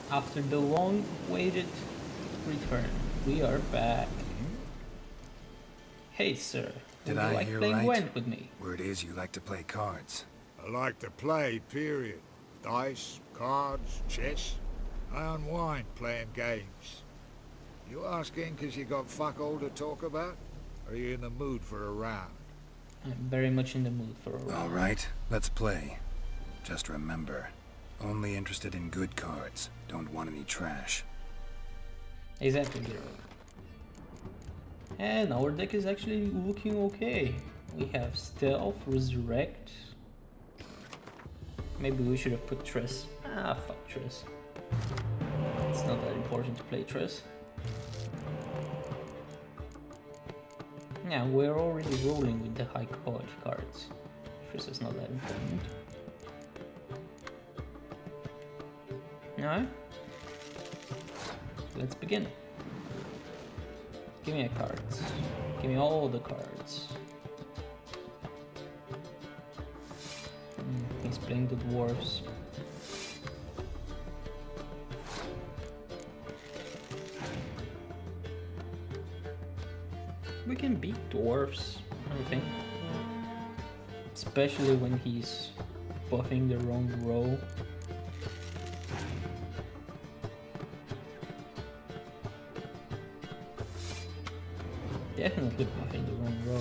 After the long-awaited return, we are back. Hey, sir. Would Did you I like hear playing right? Gwent with me? Word is you like to play cards. I like to play, period. Dice, cards, chess. I unwind playing games. You asking because you got fuck all to talk about? Or are you in the mood for a round? I'm very much in the mood for a round. All right, let's play. Just remember, only interested in good cards. Don't want any trash. Exactly, Gero. And our deck is actually looking okay. We have Stealth, Resurrect. Maybe we should have put Triss. Ah, fuck Triss. It's not that important to play Triss. Yeah, we're already rolling with the high quality cards. Triss is not that important. Alright. Let's begin. Give me a cards. Give me all the cards. He's playing the dwarves. We can beat dwarves, I think. Especially when he's buffing the wrong row. Definitely buffing the wrong row.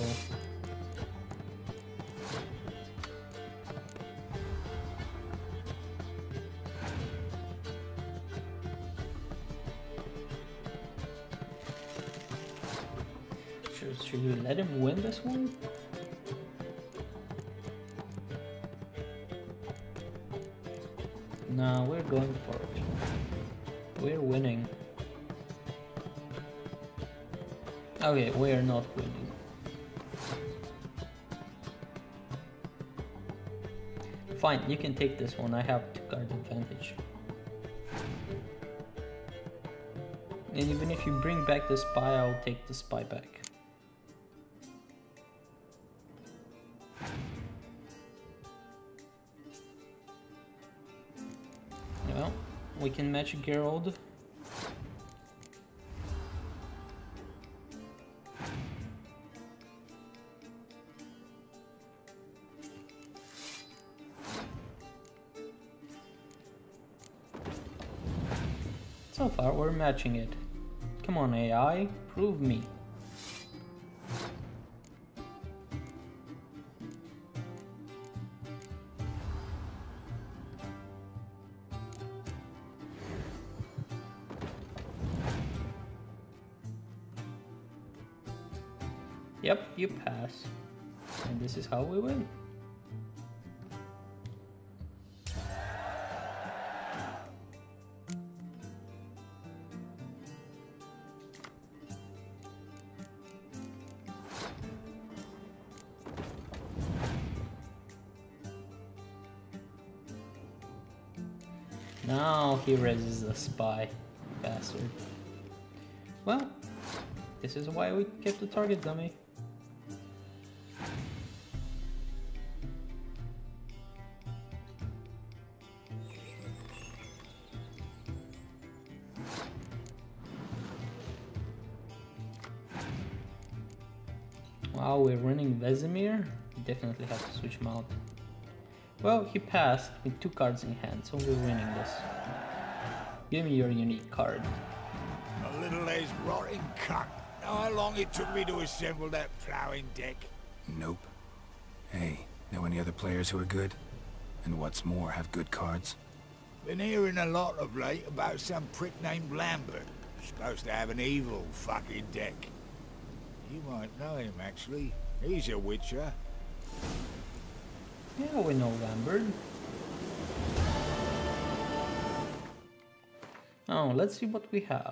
Should we let him win this one? No, we're going for it. We're winning. Okay, we are not winning. Fine, you can take this one. I have 2-card advantage. And even if you bring back the spy, I'll take the spy back. Well, we can match Geralt. So far, we're matching it. Come on, AI, prove me. Yep, you pass. And this is how we win. Now he raises the spy, bastard. Well, this is why we kept the target dummy. Wow, we're running Vesemir? Definitely have to switch him out. Well, he passed with 2 cards in hand, so we're winning this. Give me your unique card. A little as rotting cunt. Know how long it took me to assemble that ploughing deck? Nope. Hey, know any other players who are good? And what's more, have good cards? Been hearing a lot of late about some prick named Lambert. Supposed to have an evil fucking deck. You might know him, actually. He's a witcher. Yeah, we know Lambert. Oh, let's see what we have.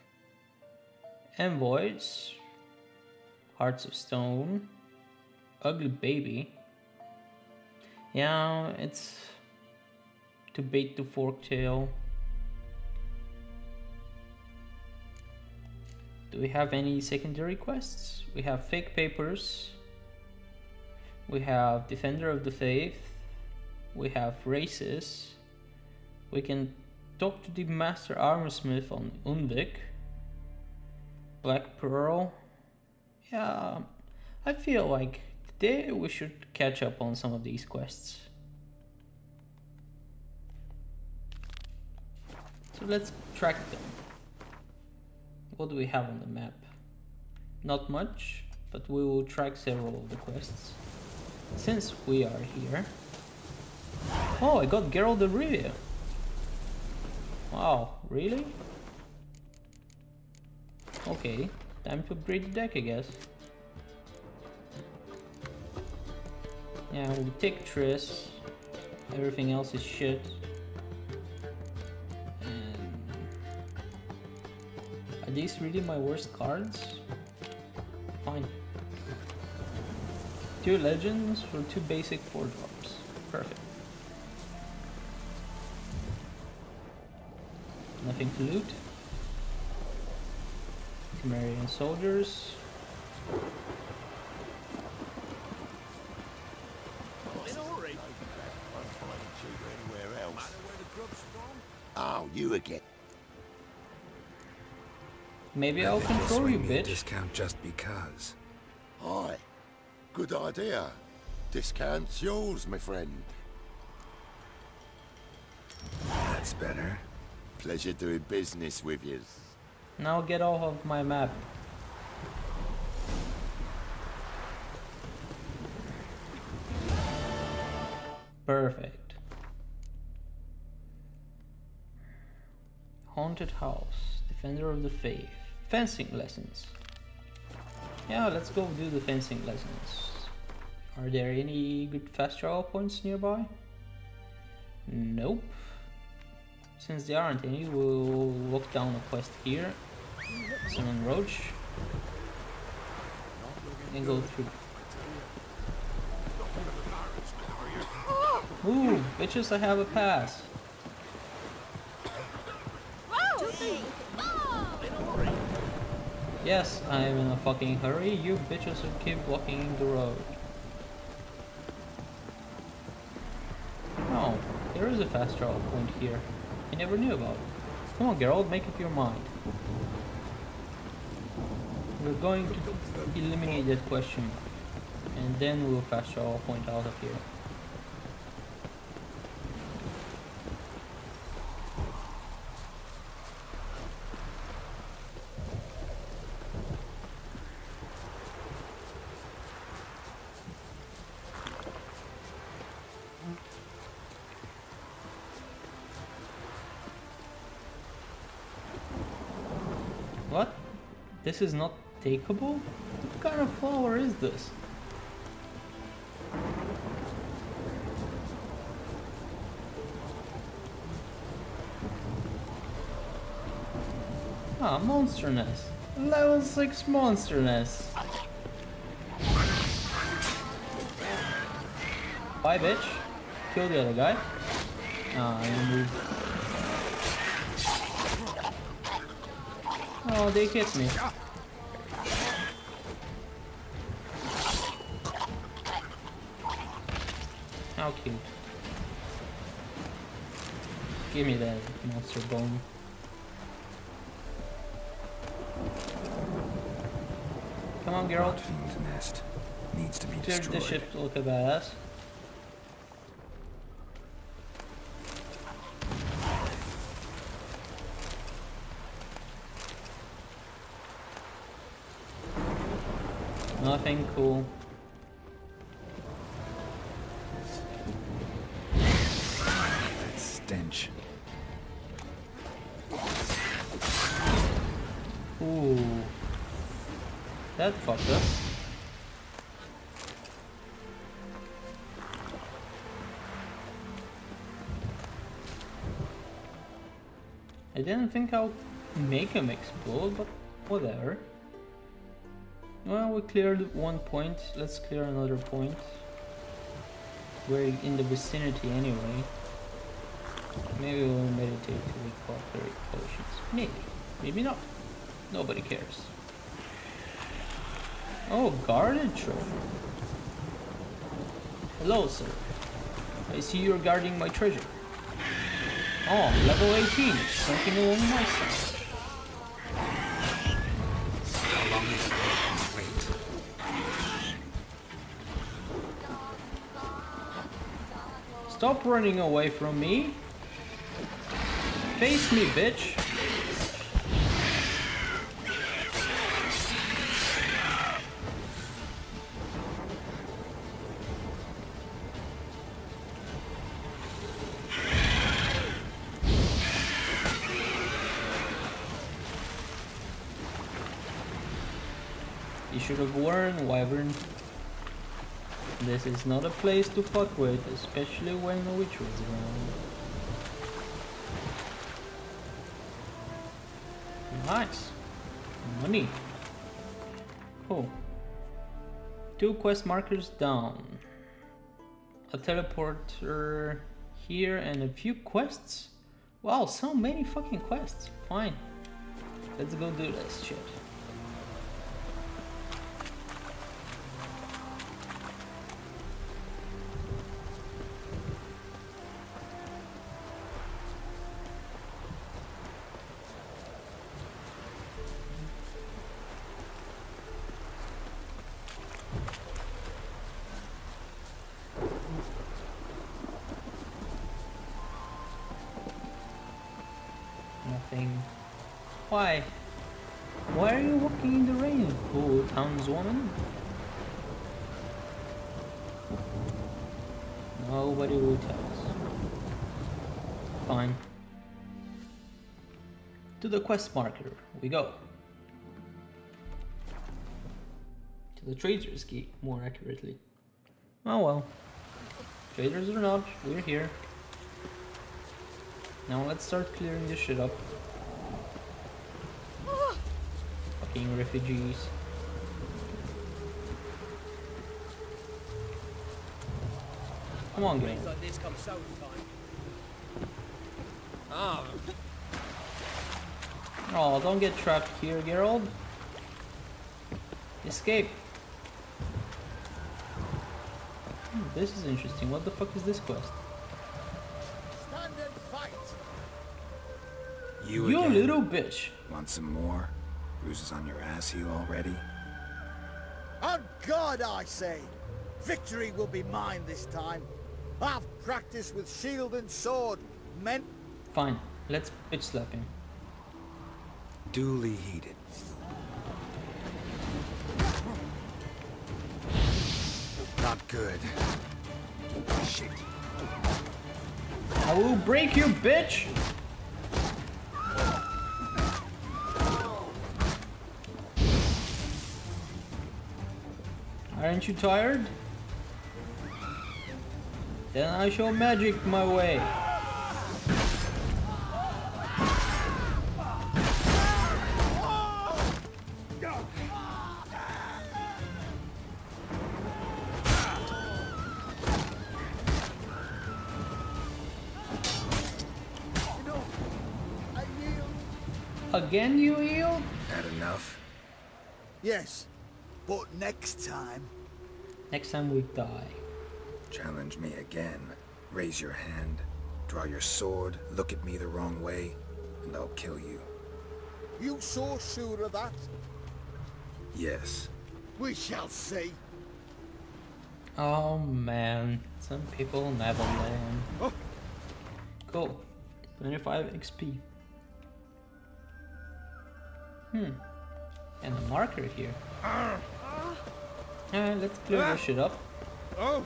Envoys, Hearts of Stone, Ugly Baby. Yeah, it's to bait the Forktail. Do we have any secondary quests? We have Fake Papers. We have Defender of the Faith. We have Races. We can talk to the Master Armorsmith on Undvik. Black Pearl. Yeah, I feel like today we should catch up on some of these quests. So let's track them. What do we have on the map? Not much, but we will track several of the quests. Since we are here. Oh, I got Geralt of Rivia. Wow, really? Okay, time to upgrade the deck, I guess. Yeah, we'll take Triss. Everything else is shit. And are these really my worst cards? Fine. 2 legends for 2 basic 4 drops. Perfect. Nothing to loot. Temerian soldiers. Oh, you again. Maybe I'll control you, bitch. Discount just because. Hi. Good idea. Discount's yours, my friend. That's better. Pleasure doing business with you. Now get off of my map. Perfect. Haunted House, Defender of the Faith, fencing lessons. Yeah, let's go do the fencing lessons. Are there any good fast travel points nearby? Nope. Since there aren't any, we'll walk down a quest here. Summon Roach. And go through. Ooh, bitches, I have a pass. Yes, I'm in a fucking hurry. You bitches who keep blocking the road. Oh, there is a fast travel point here. I never knew about it. Come on, Geralt, make up your mind. We're going to eliminate that question, and then we'll fast travel point out of here. What? This is not takeable? What kind of flower is this? Ah, monster nest. Level 6 monster nest. Bye, bitch. Kill the other guy. Ah, I moved. Oh, they hit me. How cute. Give me that monster bone. Come on, Geralt. Fiend's nest needs to be Clear destroyed. the ship to look a badass. Nothing cool. That stench. Ooh. That fucked up. I didn't think I'll make him explode, but whatever. Well, we cleared one point. Let's clear another point. We're in the vicinity anyway. Maybe we'll meditate to recuperate potions. Maybe. Maybe not. Nobody cares. Oh, guarded trophy. Hello, sir. I see you're guarding my treasure. Oh, level 18. It's something along my side. How long is it? Wait. Stop running away from me. Face me, bitch. You should have warned Wyvern. This is not a place to fuck with, especially when the witch was around. Nice. Money. Cool. 2 quest markers down. A teleporter here and a few quests. Wow, so many fucking quests. Fine. Let's go do this shit. Nothing. Why? Why are you walking in the rain, oh townswoman? Nobody will tell us. Fine. To the quest marker we go. To the Trader's Gate, more accurately. Oh well. Traders or not, we're here. Now let's start clearing this shit up. Fucking refugees. Come on, game. Like this comes so time. Oh, don't get trapped here, Geralt. Escape. This is interesting. What the fuck is this quest? Stand and fight! You You again? little bitch. Want some more? Bruises on your ass heel already? On God, I say! Victory will be mine this time. I've practiced with shield and sword. Men... Fine, let's bitch slap him. Duly heated. Not good. Shit. I will break you, bitch! Aren't you tired? Then I shall magic my way. Again, you yield? That enough? Yes, but next time... Next time we die. Challenge me again. Raise your hand. Draw your sword. Look at me the wrong way. And I'll kill you. You so sure of that? Yes. We shall see. Oh man, some people never learn. Oh. Cool. 25 XP. And a marker here. Let's clear this shit up. Oh!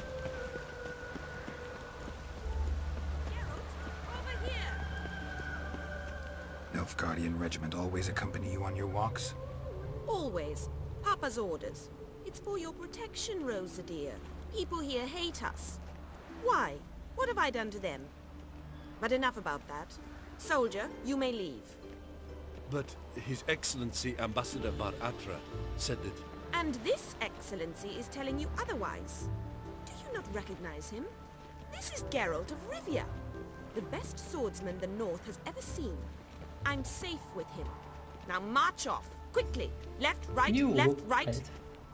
Nilfgaardian regiment always accompany you on your walks? Always. Papa's orders. It's for your protection, Rosa dear. People here hate us. Why? What have I done to them? But enough about that. Soldier, you may leave. But His Excellency Ambassador Var Atra said that... And this excellency is telling you otherwise. Do you not recognize him? This is Geralt of Rivia, the best swordsman the North has ever seen. I'm safe with him. Now march off, quickly. Left, right, You left, right. You should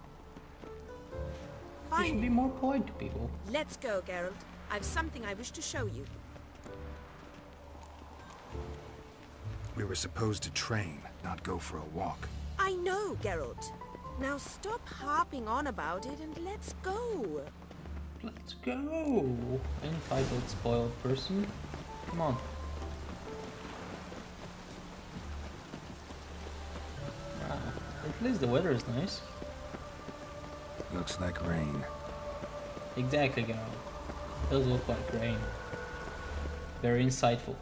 Fine. be more polite to people. Let's go, Geralt. I've something I wish to show you. We were supposed to train, not go for a walk. I know, Geralt. Now stop harping on about it and let's go. Let's go! Entitled spoiled person. Come on. Wow. At least the weather is nice. Looks like rain. Exactly, Geralt. Does look like rain. Very insightful.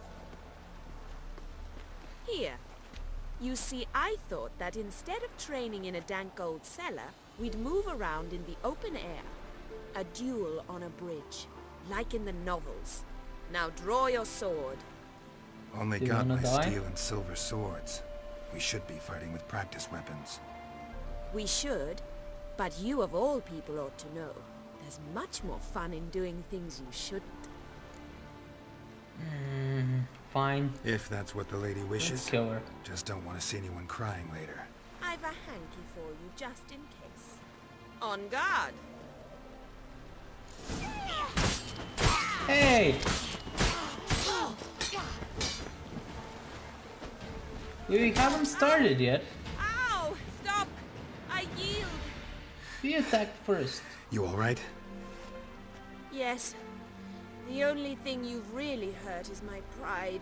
Here. You see, I thought that instead of training in a dank old cellar, we'd move around in the open air. A duel on a bridge, like in the novels. Now draw your sword. Only Do you got wanna my die? steel and silver swords. We should be fighting with practice weapons. We should, but you of all people ought to know. There's much more fun in doing things you shouldn't. Fine. If that's what the lady wishes. Let's kill her. Just don't want to see anyone crying later. I've a hanky for you just in case. On guard! Hey! We haven't started yet. Ow! Stop! I yield! We attacked first. You alright? Yes. The only thing you've really hurt is my pride.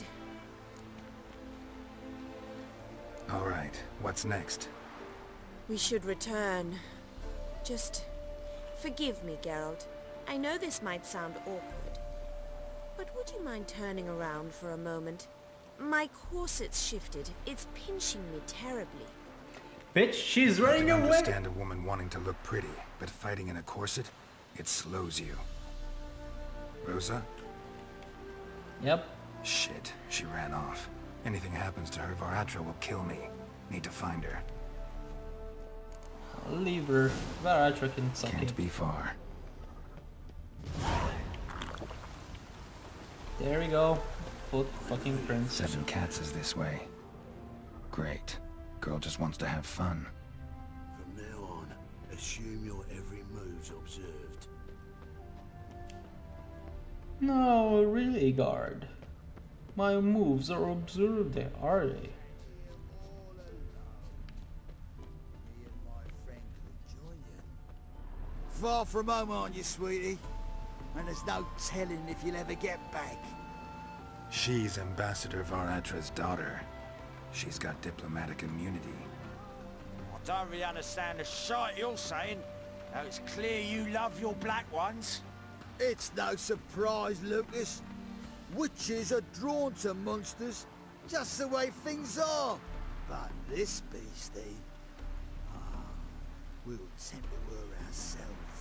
Alright, what's next? We should return. Just forgive me, Geralt. I know this might sound awkward, but would you mind turning around for a moment? My corset's shifted. It's pinching me terribly. Bitch, she's running I can away! understand a woman wanting to look pretty, but fighting in a corset, it slows you. Rosa? Yep. Shit, she ran off. Anything happens to her, Varatra will kill me. Need to find her. I'll leave her. Varatra can suck it. Can't be far. There we go. Foot fucking prince. 7 Cats is this way. Great. Girl just wants to have fun. From now on, assume your every move's observed. No, really, guard. My moves are observed, are they? Far from home, aren't you, sweetie? And there's no telling if you'll ever get back. She's Ambassador Varatra's daughter. She's got diplomatic immunity. I don't really understand the shite you're saying. Now it's clear you love your black ones. It's no surprise, Lucas. Witches are drawn to monsters, just the way things are. But this beastie, we'll tend to her ourselves.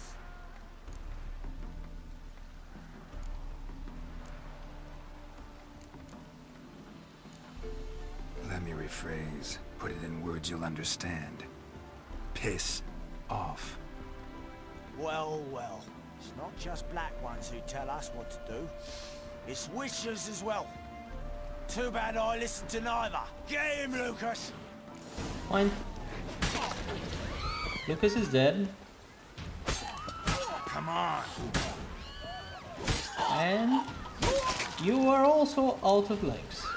Let me rephrase. Put it in words you'll understand. Piss off. Well, well. It's not just black ones who tell us what to do. It's witches as well. Too bad I listen to neither. Get him, Lucas! Fine. Lucas is dead. Come on. And you are also out of legs.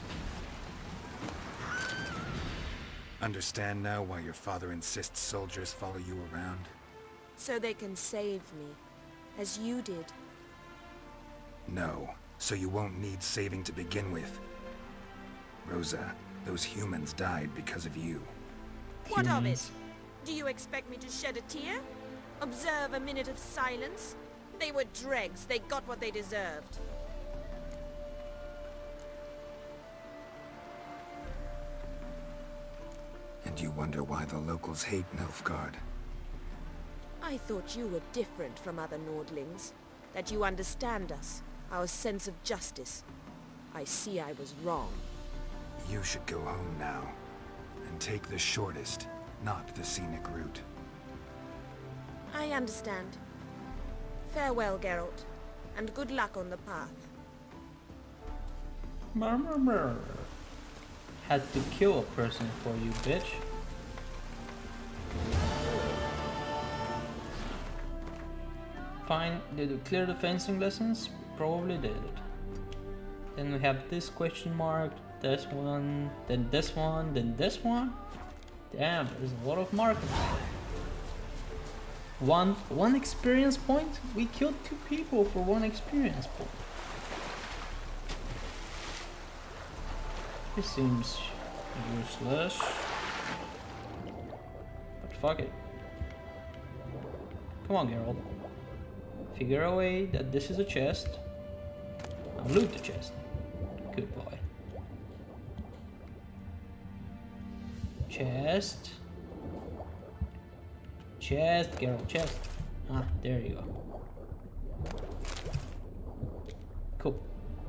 Understand now why your father insists soldiers follow you around? So they can save me, as you did. No, so you won't need saving to begin with. Rosa, those humans died because of you. What of it? Humans. Do you expect me to shed a tear? Observe a minute of silence? They were dregs. They got what they deserved. And you wonder why the locals hate Nilfgaard. I thought you were different from other Nordlings. That you understand us, our sense of justice. I see I was wrong. You should go home now. And take the shortest, not the scenic route. I understand. Farewell, Geralt. And good luck on the path. Murmur. Had to kill a person for you, bitch. Fine, did we clear the fencing lessons? Probably did. Then we have this question mark. this one, then this one, then this one. Damn, there's a lot of markers. One experience point? We killed 2 people for 1 experience point. This seems useless. But fuck it. Come on, Geralt. Figure a way that this is a chest. Now loot the chest. Good boy. Chest. Chest, Geralt, chest. Ah, there you go. Cool.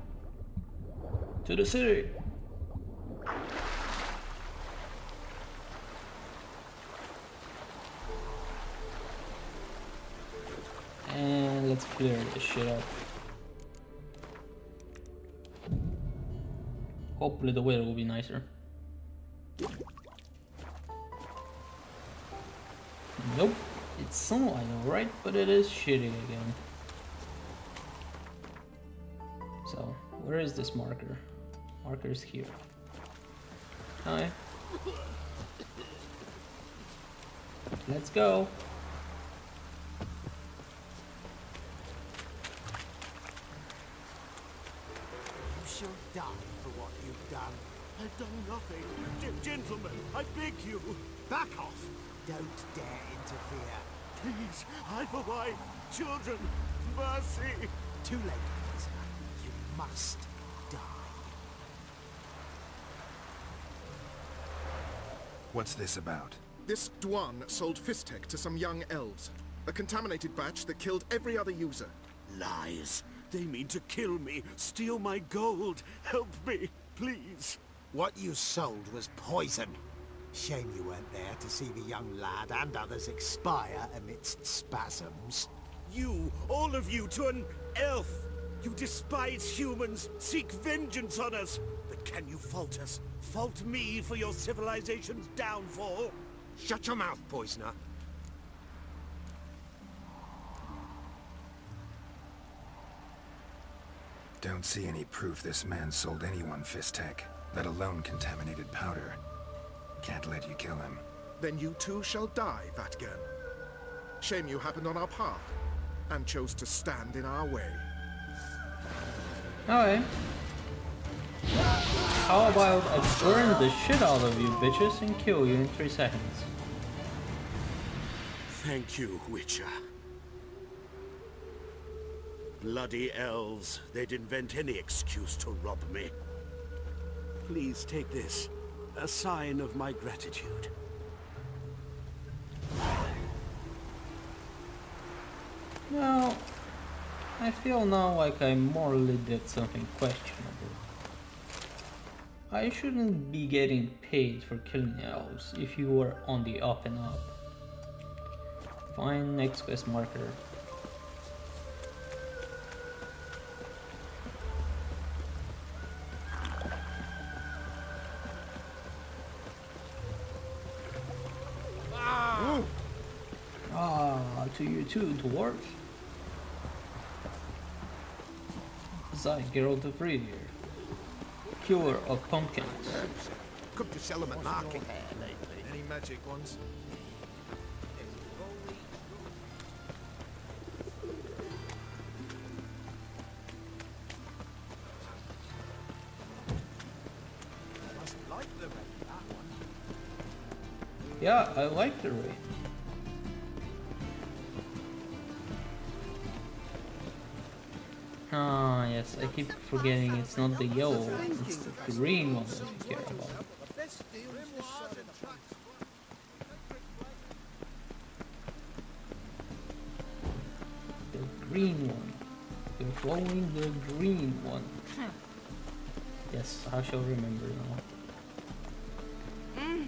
To the city. And let's clear this shit up. Hopefully the weather will be nicer. Nope, it's sunlight alright, but it is shitty again. So, where is this marker? Marker's here. Hi. Let's go. You shall die for what you've done. I've done nothing. Gentlemen, I beg you. Back off! Don't dare interfere. Please, I've a wife, children, mercy. Too late, prisoner. You must die. What's this about? This Dwan sold Fistek to some young elves. A contaminated batch that killed every other user. Lies. They mean to kill me, steal my gold. Help me, please. What you sold was poison. Shame you weren't there to see the young lad and others expire amidst spasms. You, all of you, to an elf. You despise humans, seek vengeance on us. But can you fault us? Fault me for your civilization's downfall? Shut your mouth, poisoner. Don't see any proof this man sold anyone Fistek, let alone contaminated powder. Can't let you kill him. Then you too shall die, Vatgern. Shame you happened on our path, and chose to stand in our way. Alright. How about I burn the shit out of you bitches and kill you in 3 seconds? Thank you, Witcher. Bloody elves. They'd invent any excuse to rob me. Please take this. A sign of my gratitude. No, I feel now like I morally did something questionable. I shouldn't be getting paid for killing elves if you were on the up and up. Find next quest marker. To you too, dwarf. Zai, Geralt of Rivia, cure of pumpkins. Come to sell them at market. Any magic ones? Yeah, I like the raid. Ah, yes, I keep forgetting it's not the yellow one, it's the green one that we care about. The green one. You're following the green one. Yes, I shall remember now.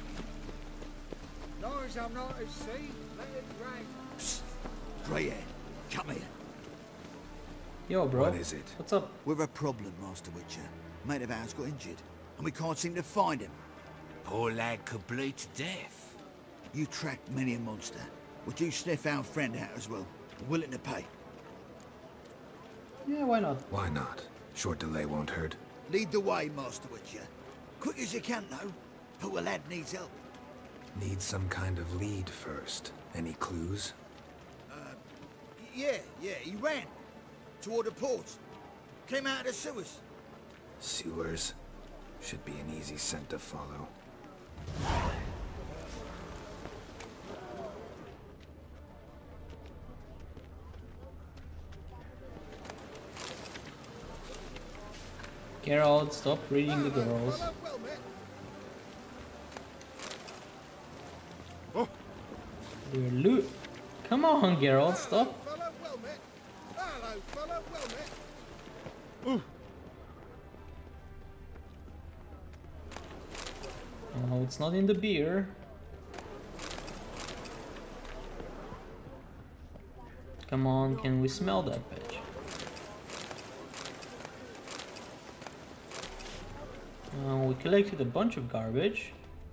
Long as I'm not at sea, let it rain. Psst. Greyhead, come here. Yo, bro. What is it? What's up? We've a problem, Master Witcher. Mate of ours got injured, and we can't seem to find him. Poor lad could bleed to death. You tracked many a monster. Would you sniff our friend out as well? We're willing to pay. Yeah, why not? Why not? Short delay won't hurt. Lead the way, Master Witcher. Quick as you can, though. Poor lad needs help. Need some kind of lead first. Any clues? Yeah, he ran. Toward the port. Came out of the sewers. Sewers? Should be an easy scent to follow. Geralt, stop reading the girls. Your loot. Come on, Geralt, stop. Oh, it's not in the beer. Come on, can we smell that bitch? We collected a bunch of garbage.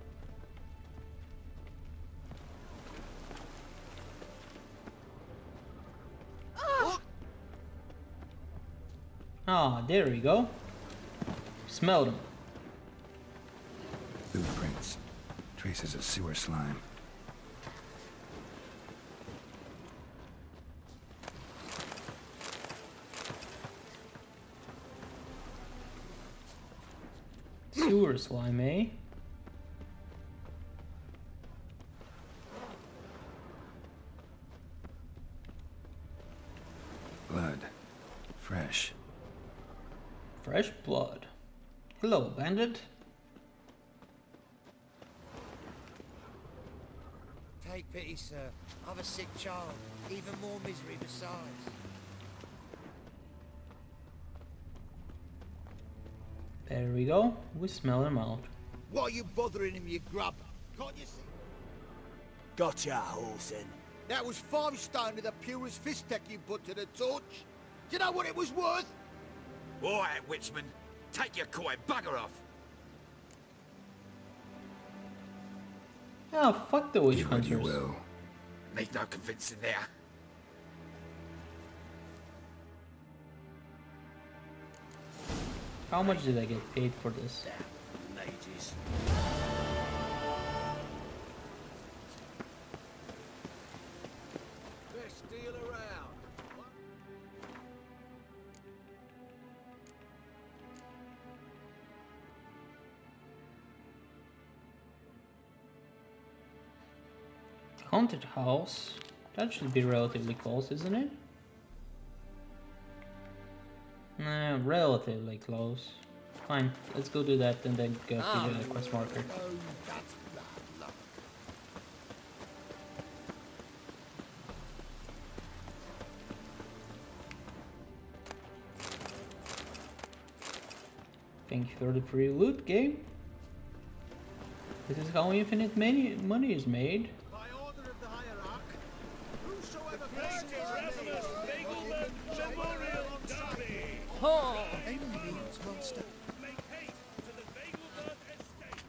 Ah, there we go. Smell them. Blueprints. Traces of sewer slime. Sewer slime, eh? Blood. Fresh. Fresh blood. Hello, bandit. Take pity, sir. I've a sick child. Even more misery besides. There we go. We smell him out. Why are you bothering him, you grub? Can't you see? Gotcha, Horsen. That was 5 stone of the purest fish tech you put to the torch. Do you know what it was worth? All right, Witchman. Take your coin, bugger off. Oh, fuck the witch Do what you hunters. will. Need no convincing there. How much did I get paid for this? Mages. Best deal around. Haunted house. That should be relatively close, isn't it? Nah, relatively close. Fine, let's go do that and then go to the quest marker. Thank you for the free loot, game. This is how infinite money is made. By order of the hierarch, whosoever Erasmus, Begelman, Memorial Derby. Oh! Any means, monster. Make haste to the Begelman estate.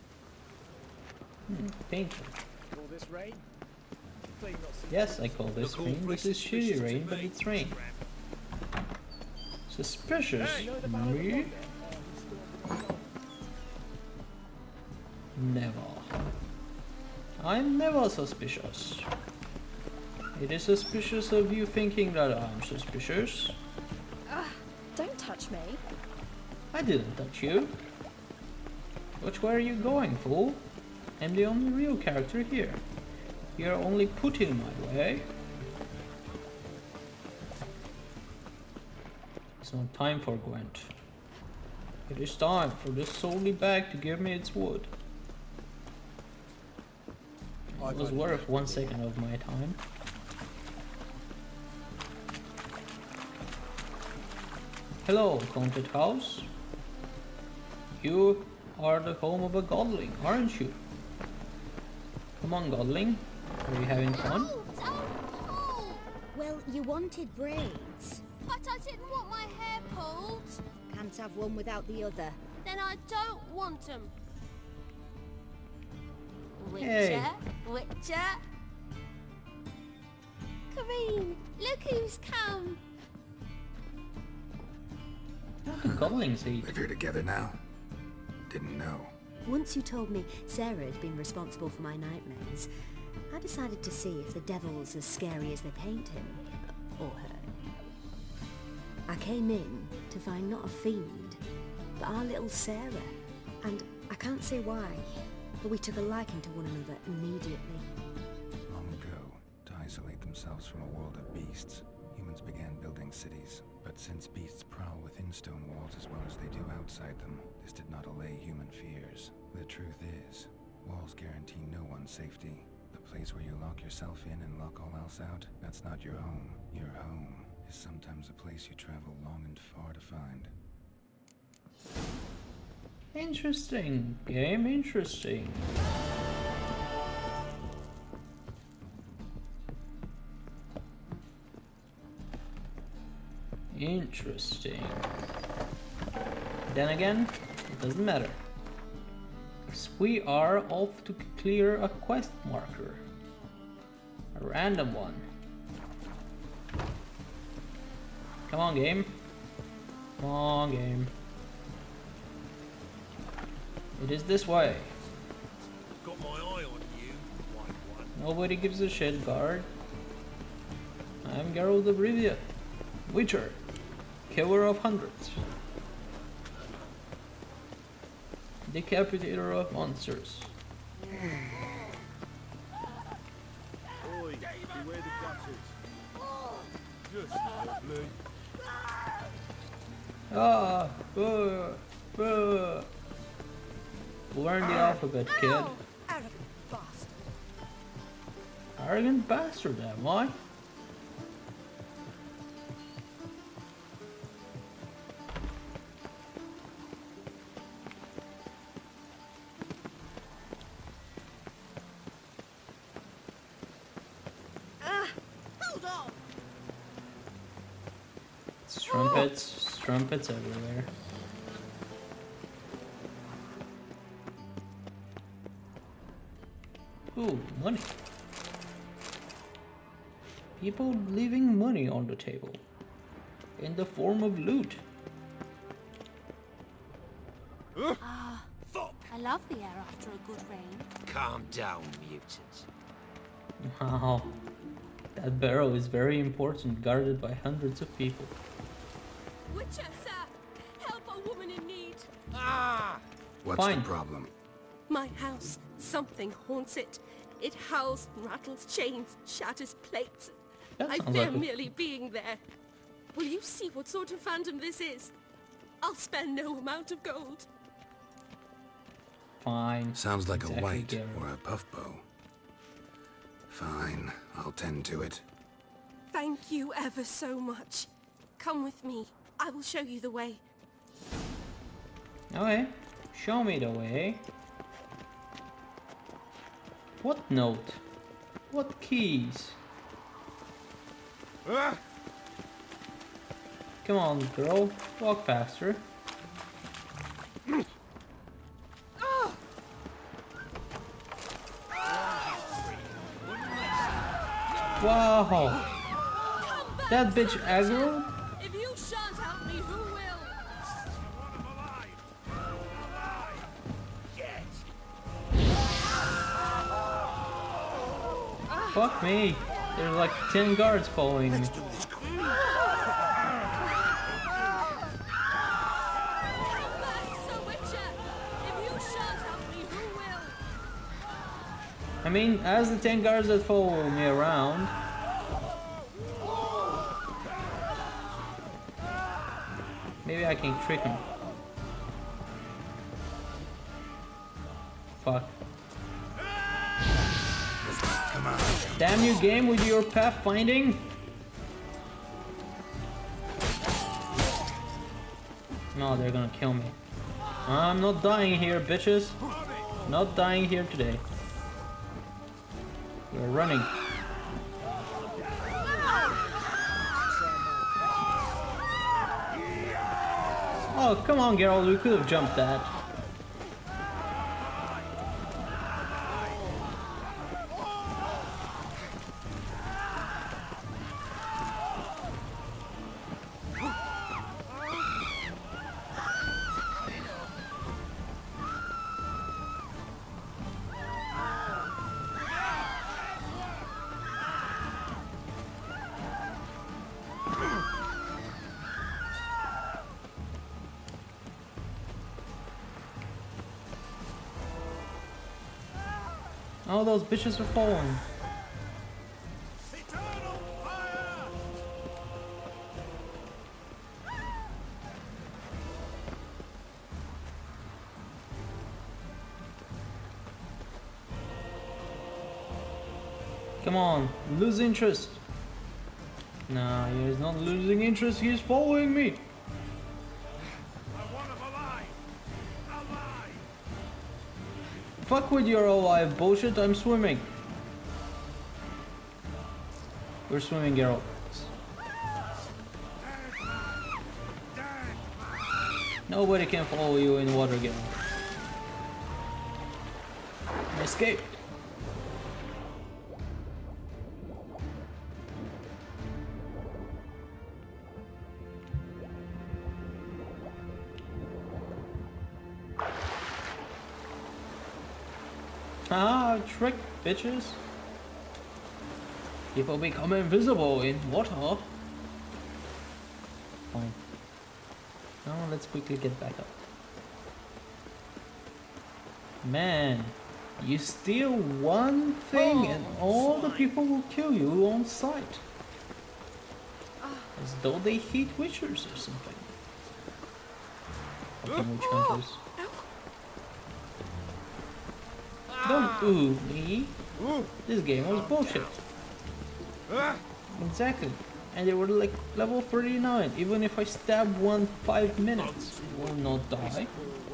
Painful. Call this rain? Clean not see. Yes, I call this rain. This is shitty rain, but it's rain. Suspicious. Me? Never. I'm never suspicious. It is suspicious of you thinking that I'm suspicious. Don't touch me. I didn't touch you. Which way are you going, fool? I'm the only real character here. You're only put in my way. It's not time for Gwent. It is time for this solely bag to give me its wood. It was worth 1 second of my time. Hello, haunted house. You are the home of a godling, aren't you? Come on, godling. Are you having fun? Well, you wanted braids. But I didn't want my hair pulled. Can't have one without the other. Then I don't want them. Witcher, Hey. Witcher. Kareen, look who's come. What the goblins eat? Live here together now? Didn't know. Once you told me Sarah had been responsible for my nightmares, I decided to see if the devil's as scary as they paint him. Or her. I came in to find not a fiend, but our little Sarah. And I can't say why, but we took a liking to one another immediately. Long ago, to isolate themselves from a world of beasts, humans began building cities. But since beasts prowl within stone walls as well as they do outside them, this did not allay human fears. The truth is, walls guarantee no one's safety. The place where you lock yourself in and lock all else out, that's not your home. Your home is sometimes a place you travel long and far to find. Interesting. Game interesting. Interesting. Then again, it doesn't matter. Because we are off to clear a quest marker. A random one. Come on, game. Come on, game. It is this way. Got my eye on you, white one. Nobody gives a shit, guard. I'm Geralt of Rivia. Witcher. Killer of hundreds. Decapitator of monsters. Oi, beware the gutters. Just lovely. Ah! Learn the alphabet, kid. Arrogant bastard. Arrogant bastard, am I? Hold on. Trumpets everywhere. Ooh, money. People leaving money on the table. In the form of loot. Ah, I love the air after a good rain. Calm down, mutant. Wow. That barrow is very important, guarded by hundreds of people. Witcher, sir! Help a woman in need! Ah! What's Fine. the problem? My house. Something haunts it. It howls, rattles chains, shatters plates. That I sounds fear like a- merely being there. Will you see what sort of phantom this is? I'll spare no amount of gold. Fine. Sounds like Exactly, a white Geralt. or a puff bow. Fine, I'll tend to it. Thank you ever so much. Come with me. I will show you the way. Okay, show me the way. What note? What keys? Come on, girl. Walk faster. Wow! That bitch aggro? If you shan't help me, who will? Fuck me. There's like 10 guards following me. I mean, as the 10 guards that follow me around, maybe I can trick him. Fuck. Come on. Damn you, game, with your pathfinding. No, they're gonna kill me. I'm not dying here, bitches. Not dying here today. We're running. Oh, come on, Geralt, we could have jumped that. Oh, those bitches are falling. Come on, lose interest. No, he's not losing interest, he's following me. Fuck with your alive bullshit, I'm swimming. We're swimming, Geralt. Nobody can follow you in water, Geralt. Escape. Ah, trick, bitches. People become invisible in water. Fine. Now let's quickly get back up. Man, you steal one thing and all the people will kill you on sight. As though they hate witchers or something. Fucking witch hunters. Don't ooh me. This game was bullshit. Exactly. And they were like level 39. Even if I stab one 5 minutes, it will not die.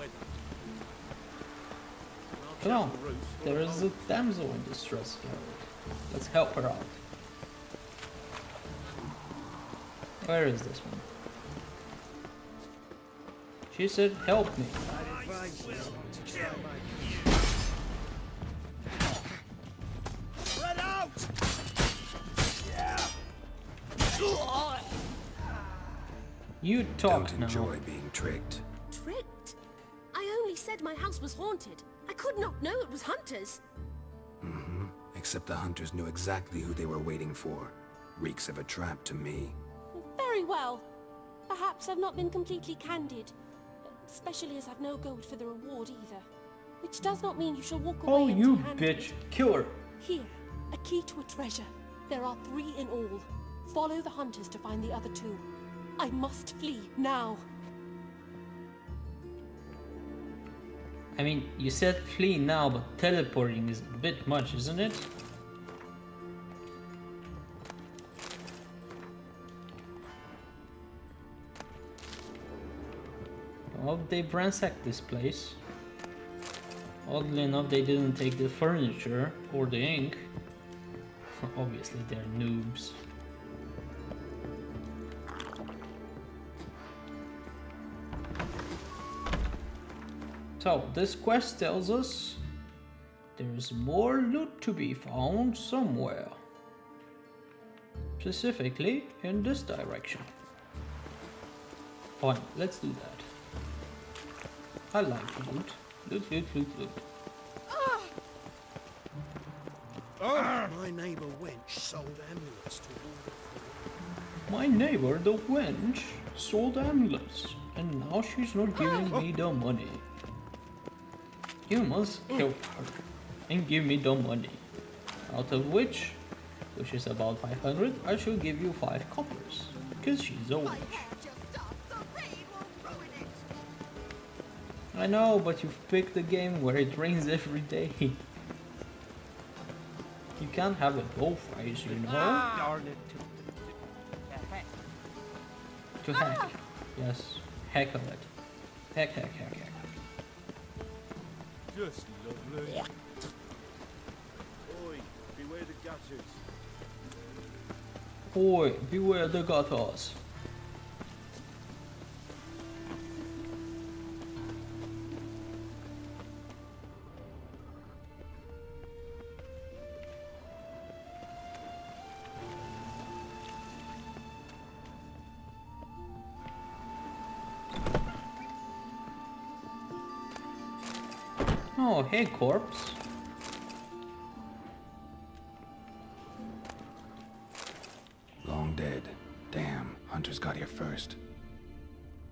Come on. There is a damsel in distress, Geralt. Let's help her out. Where is this one? She said, help me. You talk Don't enjoy being tricked. Tricked? I only said my house was haunted. I could not know it was hunters. Mm-hmm. Except the hunters knew exactly who they were waiting for. Reeks of a trap to me. Very well. Perhaps I've not been completely candid. Especially as I've no gold for the reward either. Which does not mean you shall walk away. Oh, you empty-handed. bitch. Kill her. Here, a key to a treasure. There are 3 in all. Follow the hunters to find the other 2. I must flee now. I mean, you said flee now, but teleporting is a bit much, isn't it? Well, they've ransacked this place. Oddly enough, they didn't take the furniture or the ink. Obviously, they're noobs. So, this quest tells us there's more loot to be found somewhere. Specifically in this direction. Fine, let's do that. I like loot. Loot, loot, loot, loot. My neighbour Wench sold amulets to all. My neighbor, the wench, sold amulets, and now she's not giving me the money. You must help her and give me the money. Out of which is about 500, I shall give you 5 coppers, because she's a witch. I know, but you've picked a game where it rains every day. You can't have it both ways, you know? Darn it. To hack. Yes, heck of it. Heck, heck, heck, heck. Just lovely. Yeah. Oi, beware the gutters. Oi, beware the gutters. Oh, hey, corpse. Long dead. Damn, hunters got here first.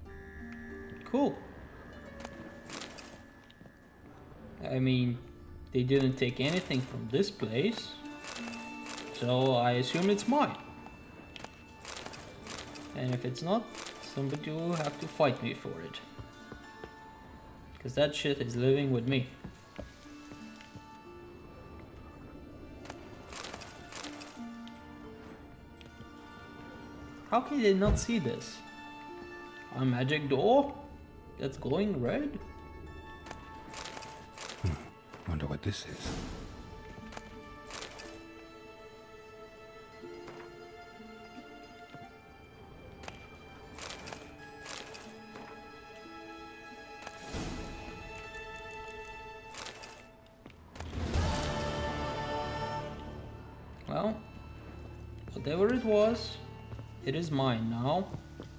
Cool. I mean, They didn't take anything from this place, so I assume it's mine. And if it's not, somebody will have to fight me for it. Because that shit is living with me. How can they not see this? A magic door that's glowing red? Wonder what this is. Well, whatever it was, it is mine now.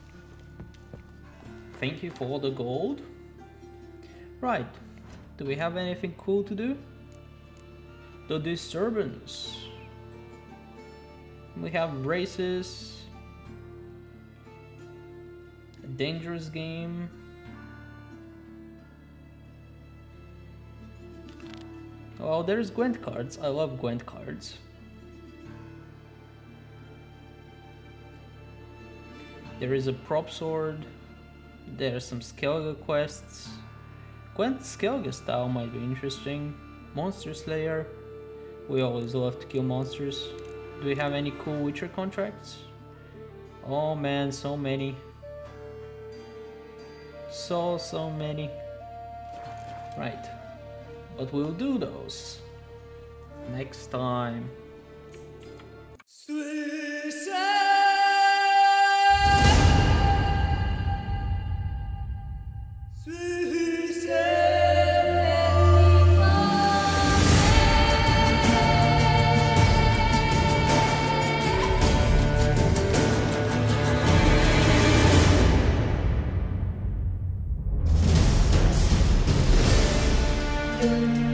Thank you for all the gold. Right, do we have anything cool to do? The disturbance. We have races. A dangerous game. Oh, there's Gwent cards. I love Gwent cards. There is a prop sword. There are some Skellige quests. Gwent Skellige style might be interesting. Monster Slayer. We always love to kill monsters. Do we have any cool Witcher contracts? Oh man, so many. So many. Right. But we'll do those next time. Thank you.